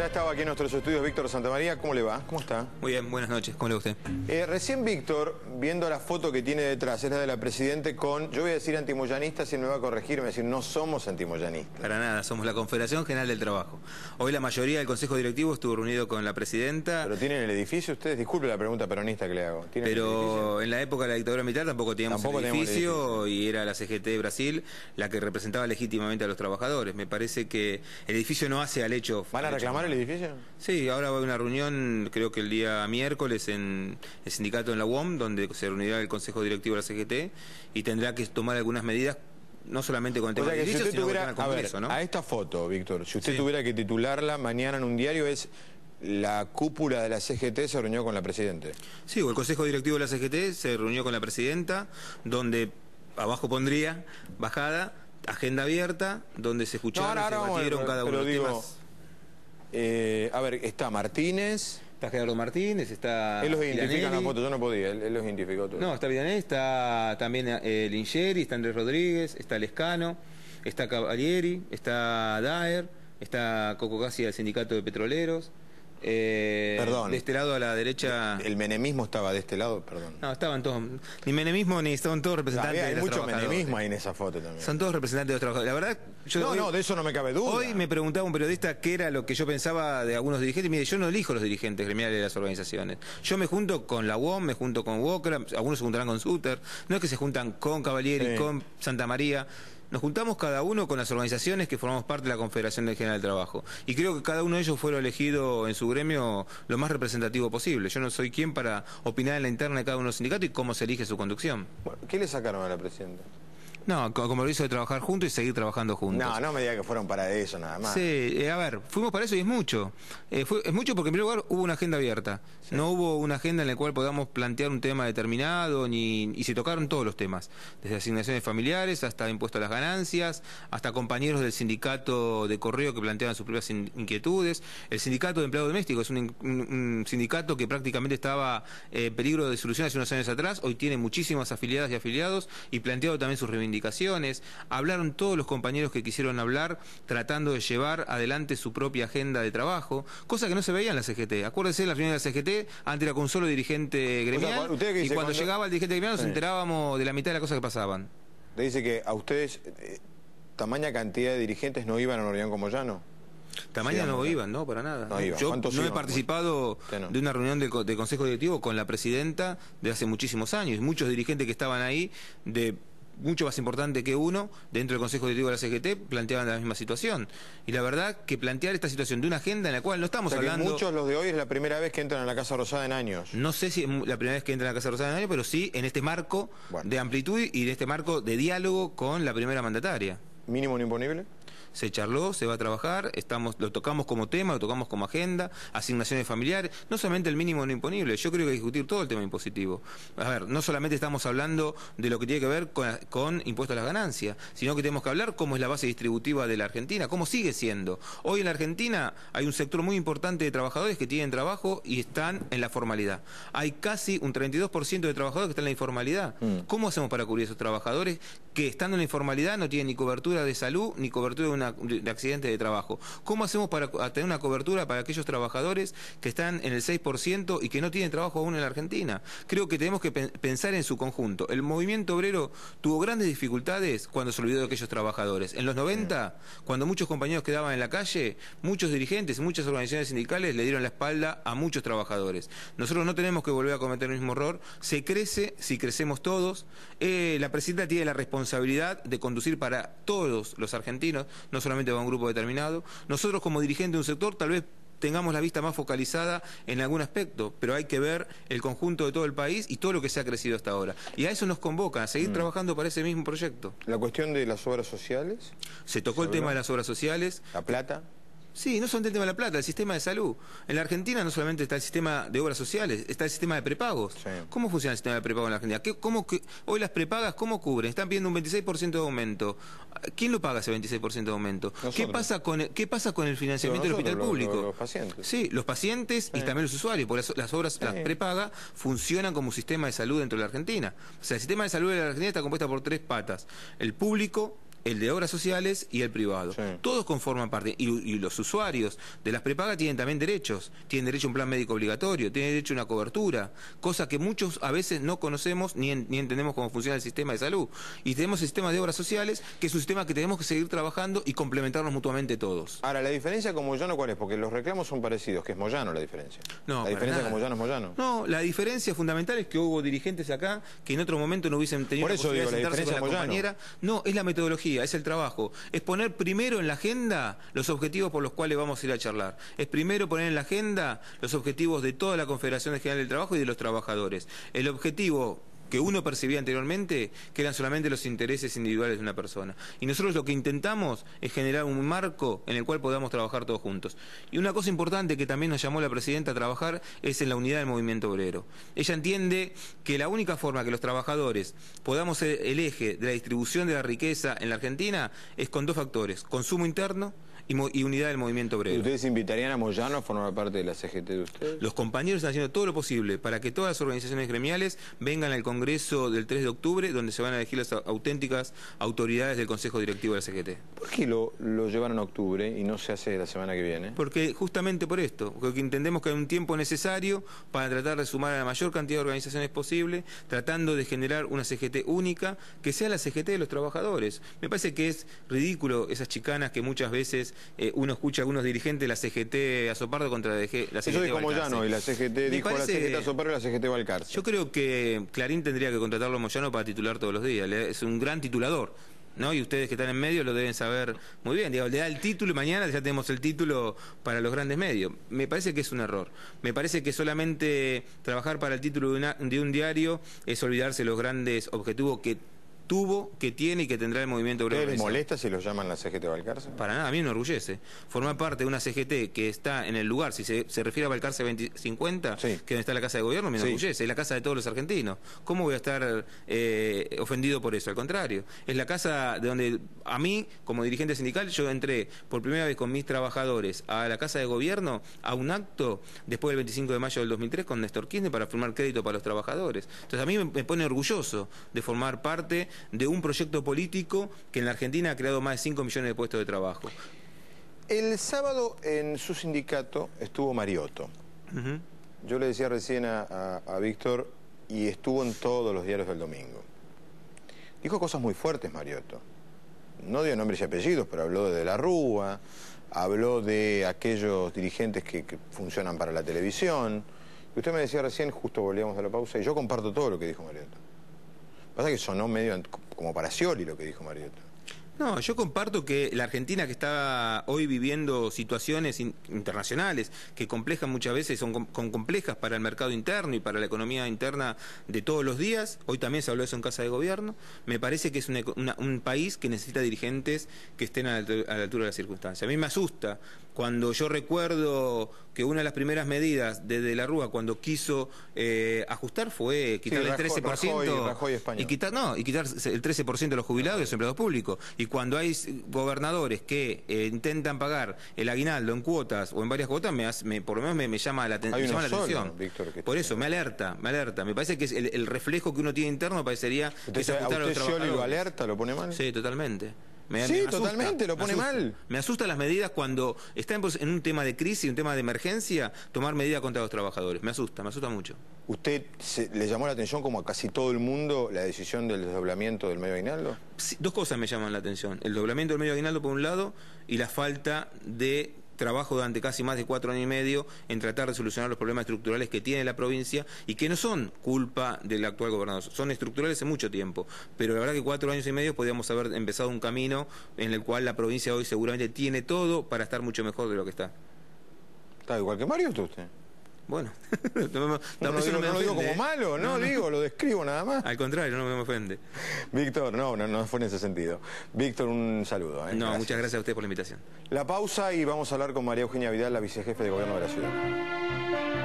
estaba aquí en nuestros estudios Víctor Santamaría. ¿Cómo le va? ¿Cómo está? Muy bien, buenas noches. ¿Cómo le va usted? Recién Víctor, viendo la foto que tiene detrás, es la de la Presidente con, yo voy a decir antimoyanistas y él me va a corregir, me va a decir, no somos antimoyanistas. Para nada, somos la Confederación General del Trabajo. Hoy la mayoría del Consejo Directivo estuvo reunido con la Presidenta. ¿Pero tienen el edificio ustedes? Disculpe la pregunta peronista que le hago. Pero en la época de la dictadura militar tampoco teníamos el edificio y era la CGT de Brasil la que representaba legítimamente a los trabajadores. Me parece que el edificio no hace al hecho... ¿Van a reclamar el edificio? Sí, ahora va a haber una reunión, creo que el día miércoles en el sindicato en la UOM, donde se reunirá el Consejo Directivo de la CGT y tendrá que tomar algunas medidas, no solamente con el tema del edificio, sino con el tema del Congreso, ¿no? A esta foto, Víctor, si usted tuviera que titularla mañana en un diario, es la cúpula de la CGT se reunió con la Presidenta. Sí, o el Consejo Directivo de la CGT se reunió con la Presidenta, donde abajo pondría bajada, agenda abierta, donde se escucharon, se debatieron cada uno de los temas. A ver, está Martínez. Está Gerardo Martínez, está... Él los identifica en la foto, yo no podía, él los identificó todos. No, está Vidanelli, está también Lingeri, está Andrés Rodríguez, está Lescano, está Cavalieri, está Daer, está Coco Cassi del Sindicato de Petroleros. Perdón. De este lado a la derecha... ¿El menemismo estaba de este lado? Perdón. No, estaban todos... Ni menemismo ni estaban todos representantes de los trabajadores. Hay mucho menemismo ahí en esa foto también. Son todos representantes de los trabajadores. La verdad... No, de eso no me cabe duda. Hoy me preguntaba un periodista qué era lo que yo pensaba de algunos dirigentes. Mire, yo no elijo los dirigentes gremiales de las organizaciones. Yo me junto con la UOM, me junto con Walker, algunos se juntarán con Suter. No es que se juntan con Cavalieri, con Santa María. Nos juntamos cada uno con las organizaciones que formamos parte de la Confederación General del Trabajo. Y creo que cada uno de ellos fueron elegidos en su gremio lo más representativo posible. Yo no soy quien para opinar en la interna de cada uno de los sindicatos y cómo se elige su conducción. Bueno, ¿qué le sacaron a la Presidenta? No, como lo hizo de trabajar juntos y seguir trabajando juntos. No, no me diga que fueron para eso nada más. Sí, a ver, fuimos para eso y es mucho. Es mucho porque en primer lugar hubo una agenda abierta. Sí. No hubo una agenda en la cual podamos plantear un tema determinado y se tocaron todos los temas. Desde asignaciones familiares hasta impuestos a las ganancias, hasta compañeros del sindicato de correo que planteaban sus propias inquietudes. El sindicato de empleados domésticos es un sindicato que prácticamente estaba en peligro de disolución hace unos años atrás. Hoy tiene muchísimas afiliadas y afiliados y planteado también sus reivindicaciones. Hablaron todos los compañeros que quisieron hablar tratando de llevar adelante su propia agenda de trabajo, cosa que no se veía en la CGT. Acuérdense, en la reunión de la CGT antes era con un solo dirigente gremial, y cuando llegaba el dirigente gremial nos enterábamos de la mitad de las cosas que pasaban. ¿Le dice que a ustedes tamaña cantidad de dirigentes no iban a una reunión como Llano? Tamaña no iban, no, para nada. No iban. Yo no he participado de una reunión del Consejo Directivo con la Presidenta de hace muchísimos años. Muchos dirigentes que estaban ahí de mucho más importante que uno, dentro del Consejo Directivo de la CGT, planteaban la misma situación. Y la verdad que plantear esta situación de una agenda en la cual no estamos hablando... Que muchos, los de hoy, es la primera vez que entran a la Casa Rosada en años. No sé si es la primera vez que entran a la Casa Rosada en años, pero sí en este marco de amplitud y de este marco de diálogo con la primera mandataria. ¿Mínimo no imponible? Se charló, se va a trabajar, lo tocamos como tema, lo tocamos como agenda, asignaciones familiares, no solamente el mínimo no imponible, yo creo que hay que discutir todo el tema impositivo. A ver, no solamente estamos hablando de lo que tiene que ver con impuestos a las ganancias, sino que tenemos que hablar cómo es la base distributiva de la Argentina, cómo sigue siendo. Hoy en la Argentina hay un sector muy importante de trabajadores que tienen trabajo y están en la formalidad. Hay casi un 32% de trabajadores que están en la informalidad. ¿Cómo hacemos para cubrir esos trabajadores que estando en la informalidad no tienen ni cobertura de salud ni cobertura de accidente de trabajo? ¿Cómo hacemos para tener una cobertura para aquellos trabajadores que están en el 6% y que no tienen trabajo aún en la Argentina? Creo que tenemos que pensar en su conjunto. El movimiento obrero tuvo grandes dificultades cuando se olvidó de aquellos trabajadores. En los 90, cuando muchos compañeros quedaban en la calle, muchos dirigentes, muchas organizaciones sindicales le dieron la espalda a muchos trabajadores. Nosotros no tenemos que volver a cometer el mismo error. Se crece si crecemos todos. La Presidenta tiene la responsabilidad de conducir para todos los argentinos, no solamente para un grupo determinado. Nosotros como dirigentes de un sector tal vez tengamos la vista más focalizada en algún aspecto, pero hay que ver el conjunto de todo el país y todo lo que se ha crecido hasta ahora. Y a eso nos convoca, a seguir trabajando para ese mismo proyecto. ¿La cuestión de las obras sociales? Se tocó el tema de las obras sociales. ¿La plata? Sí, no solamente el tema de la plata, el sistema de salud. En la Argentina no solamente está el sistema de obras sociales, está el sistema de prepagos. Sí. ¿Cómo funciona el sistema de prepagos en la Argentina? Hoy las prepagas, ¿cómo cubren? Están pidiendo un 26% de aumento. ¿Quién lo paga ese 26% de aumento? ¿Qué pasa con el financiamiento del hospital público? Los pacientes. Sí, los pacientes y también los usuarios, porque las obras, las prepagas funcionan como un sistema de salud dentro de la Argentina. O sea, el sistema de salud de la Argentina está compuesta por tres patas: el público, el de obras sociales y el privado. Sí. Todos conforman parte. Y los usuarios de las prepagas tienen también derechos. Tienen derecho a un plan médico obligatorio, tienen derecho a una cobertura, cosa que muchos a veces no conocemos ni entendemos cómo funciona el sistema de salud. Y tenemos el sistema de obras sociales, que es un sistema que tenemos que seguir trabajando y complementarnos mutuamente todos. Ahora, ¿la diferencia con Moyano cuál es? Porque los reclamos son parecidos, que es Moyano la diferencia. No, la diferencia con Moyano es Moyano. No, la diferencia fundamental es que hubo dirigentes acá que en otro momento no hubiesen tenido Por la eso posibilidad digo, de la sentarse con la diferencia compañera. No, es la metodología, es el trabajo. Es poner primero en la agenda los objetivos por los cuales vamos a ir a charlar. Es primero poner en la agenda los objetivos de toda la Confederación General del Trabajo y de los trabajadores. El objetivo que uno percibía anteriormente, que eran solamente los intereses individuales de una persona. Y nosotros lo que intentamos es generar un marco en el cual podamos trabajar todos juntos. Y una cosa importante que también nos llamó la presidenta a trabajar es en la unidad del movimiento obrero. Ella entiende que la única forma que los trabajadores podamos ser el eje de la distribución de la riqueza en la Argentina es con dos factores: consumo interno y unidad del movimiento obrero. ¿Ustedes invitarían a Moyano a formar parte de la CGT de ustedes? Los compañeros están haciendo todo lo posible para que todas las organizaciones gremiales vengan al Congreso del 3 de octubre, donde se van a elegir las auténticas autoridades del Consejo Directivo de la CGT. ¿Por qué lo llevaron a octubre y no se hace la semana que viene? Porque justamente por esto, porque entendemos que hay un tiempo necesario para tratar de sumar a la mayor cantidad de organizaciones posible, tratando de generar una CGT única, que sea la CGT de los trabajadores. Me parece que es ridículo esas chicanas que muchas veces uno escucha a algunos dirigentes de la CGT a Sopardo contra la CGT. Eso dijo Moyano y la CGT dijo a la CGT a Sopardo y la CGT va al cárcel. Yo creo que Clarín tendría que contratarlo a Moyano para titular todos los días. Es un gran titulador, ¿no? Y ustedes que están en medio lo deben saber muy bien. Digo, le da el título y mañana ya tenemos el título para los grandes medios. Me parece que es un error. Me parece que solamente trabajar para el título de un diario es olvidarse los grandes objetivos que tuvo, que tiene y que tendrá el movimiento obrero. ¿Les molesta si lo llaman la CGT Balcarce? Para nada, a mí me enorgullece. Formar parte de una CGT que está en el lugar, si se refiere a Balcarce 2050, sí, que donde está la Casa de Gobierno, me enorgullece. Sí. Es la casa de todos los argentinos. ¿Cómo voy a estar ofendido por eso? Al contrario, es la casa de donde a mí, como dirigente sindical, yo entré por primera vez con mis trabajadores a la Casa de Gobierno, a un acto después del 25 de mayo del 2003 con Néstor Kirchner para firmar crédito para los trabajadores. Entonces a mí me pone orgulloso de formar parte de un proyecto político que en la Argentina ha creado más de 5 millones de puestos de trabajo. El sábado en su sindicato estuvo Mariotto. Yo le decía recién a Víctor, y estuvo en todos los diarios del domingo. Dijo cosas muy fuertes Mariotto. No dio nombres y apellidos, pero habló de la Rúa, habló de aquellos dirigentes que funcionan para la televisión. Y usted me decía recién, justo volvíamos a la pausa, y yo comparto todo lo que dijo Mariotto. Pasa que sonó medio como para Scioli lo que dijo Mariotto. No, yo comparto que la Argentina, que está hoy viviendo situaciones internacionales que complejas muchas veces, son complejas para el mercado interno y para la economía interna de todos los días, hoy también se habló de eso en Casa de Gobierno, me parece que es un país que necesita dirigentes que estén a la altura de las circunstancias. A mí me asusta cuando yo recuerdo que una de las primeras medidas de la Rúa cuando quiso ajustar fue quitarle el 13% Rajoy y quitar el 13% de los jubilados y los empleados públicos. Y cuando hay gobernadores que intentan pagar el aguinaldo en cuotas o en varias cuotas, por lo menos me llama la atención. Víctor, por eso, me alerta. Me parece que es el reflejo que uno tiene interno parecería que es ajustar a los trabajadores. ¿Lo alerta? ¿Lo pone mal? Sí, totalmente. Totalmente, lo pone mal. Me asustan las medidas cuando está en un tema de crisis, un tema de emergencia, tomar medidas contra los trabajadores. Me asusta mucho. ¿Usted le llamó la atención, como a casi todo el mundo, la decisión del desdoblamiento del medio aguinaldo? Sí, dos cosas me llaman la atención. El doblamiento del medio aguinaldo por un lado y la falta de trabajo durante casi más de 4 años y medio en tratar de solucionar los problemas estructurales que tiene la provincia y que no son culpa del actual gobernador, son estructurales hace mucho tiempo, pero la verdad que 4 años y medio podríamos haber empezado un camino en el cual la provincia hoy seguramente tiene todo para estar mucho mejor de lo que está. ¿Está igual que Mariotto usted? Bueno, no lo digo como malo, no, lo describo nada más. Al contrario, no me ofende. Víctor, no fue en ese sentido. Víctor, un saludo. Muchas gracias a usted por la invitación. La pausa y vamos a hablar con María Eugenia Vidal, la vicejefe de gobierno de la ciudad.